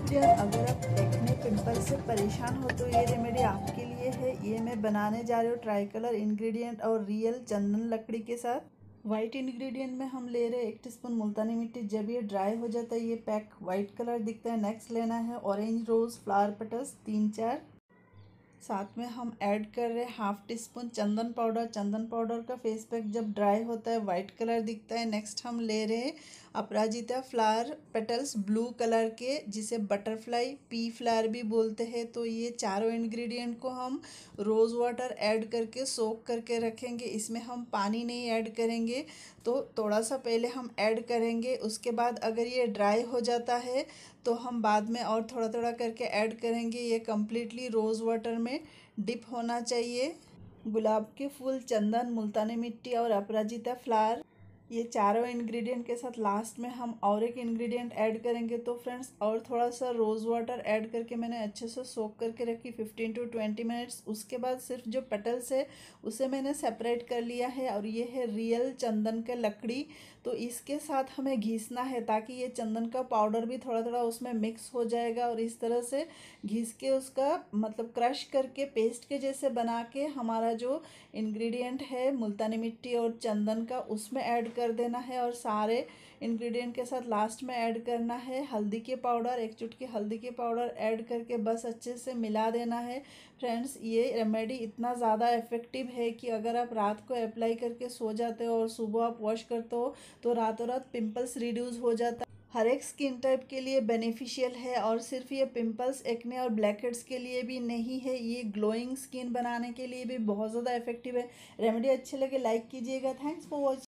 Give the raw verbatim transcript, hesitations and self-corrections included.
Dear, अगर आप acne pimple से परेशान हो तो ये रेमेडी आपके लिए है। ये मैं बनाने जा रही हूँ ट्राई कलर इंग्रेडिएंट और रियल चंदन लकड़ी के साथ। वाइट इंग्रेडिएंट में हम ले रहे हैं एक टीस्पून मुल्तानी मिट्टी। जब ये ड्राई हो जाता है ये पैक वाइट कलर दिखता है। नेक्स्ट लेना है ऑरेंज रोज फ्लावर पेटल्स तीन चार। साथ में हम ऐड कर रहे हैं half teaspoon chandan powder. Chandan powder का फेस पैक जब ड्राई होता है वाइट कलर दिखता है। नेक्स्ट हम ले रहे हैं अपराजिता फ्लावर पेटल्स ब्लू कलर के, जिसे बटरफ्लाई पी फ्लावर भी बोलते हैं। तो ये चारों इंग्रेडिएंट को हम रोज़ वाटर ऐड करके सोक करके रखेंगे। इसमें हम पानी नहीं ऐड करेंगे, तो थोड़ा सा पहले हम ऐड करेंगे। उसके बाद अगर ये ड्राई हो जाता है तो हम बाद में और थोड़ा थोड़ा करके ऐड करेंगे। ये कम्प्लीटली रोज़ वाटर में डिप होना चाहिए। गुलाब के फूल, चंदन, मुल्तानी मिट्टी और अपराजिता फ्लावर, ये चारों इंग्रेडिएंट के साथ लास्ट में हम और एक इंग्रेडिएंट ऐड करेंगे। तो फ्रेंड्स और थोड़ा सा रोज़ वाटर ऐड करके मैंने अच्छे से सोक करके रखी फिफ्टीन टू ट्वेंटी मिनट्स। उसके बाद सिर्फ जो पेटल्स है उसे मैंने सेपरेट कर लिया है और ये है रियल चंदन का लकड़ी। तो इसके साथ हमें घिसना है ताकि ये चंदन का पाउडर भी थोड़ा थोड़ा उसमें मिक्स हो जाएगा। और इस तरह से घिस के उसका मतलब क्रश करके पेस्ट के जैसे बना के हमारा जो इंग्रेडिएंट है मुल्तानी मिट्टी और चंदन का उसमें ऐड कर देना है। और सारे इंग्रेडिएंट के साथ लास्ट में ऐड करना है हल्दी के पाउडर। एक चुटकी हल्दी के पाउडर ऐड करके बस अच्छे से मिला देना है। फ्रेंड्स, ये रेमेडी इतना ज़्यादा इफ़ेक्टिव है कि अगर आप रात को अप्लाई करके सो जाते हो और सुबह आप वॉश करते हो तो रातों रात पिंपल्स रिड्यूस हो जाता है। हर एक स्किन टाइप के लिए बेनिफिशियल है और सिर्फ ये पिंपल्स, एक्ने और ब्लैकहेड्स के लिए भी नहीं है, ये ग्लोइंग स्किन बनाने के लिए भी बहुत ज़्यादा इफेक्टिव है। रेमेडी अच्छे लगे लाइक कीजिएगा। Thanks for watching.